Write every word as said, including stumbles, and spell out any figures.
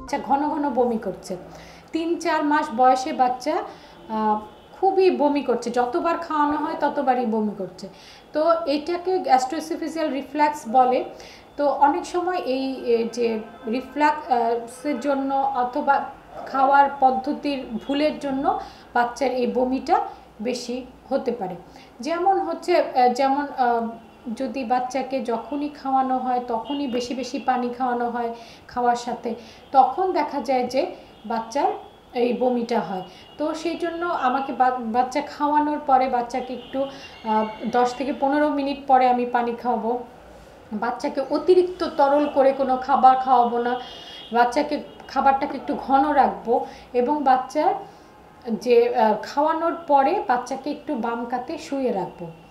আচ্ছা, ঘন ঘন বমি করছে, তিন চার মাস বয়সে বাচ্চা খুবই বমি করছে, যতবার খাওয়ানো হয় ততবারই বমি করছে। তো এটাকে গ্যাস্ট্রোএসোফেজিয়াল রিফ্লাক্স বলে। তো অনেক সময় এই যে রিফ্লাক্সের জন্য অথবা খাওয়ার পদ্ধতির ভুলের জন্য বাচ্চার এই বমিটা বেশি হতে পারে। যেমন হচ্ছে যেমন যদি বাচ্চাকে যখনই খাওয়ানো হয় তখনই বেশি বেশি পানি খাওয়ানো হয় খাওয়ার সাথে, তখন দেখা যায় যে বাচ্চার এই বমিটা হয়। তো সেই জন্য আমাকে বাচ্চা খাওয়ানোর পরে বাচ্চাকে একটু দশ থেকে পনেরো মিনিট পরে আমি পানি খাওয়াবো। বাচ্চাকে অতিরিক্ত তরল করে কোনো খাবার খাওয়াবো না, বাচ্চাকে খাবারটাকে একটু ঘন রাখবো এবং বাচ্চার যে খাওয়ানোর পরে বাচ্চাকে একটু বাম কাতে শুয়ে রাখবো।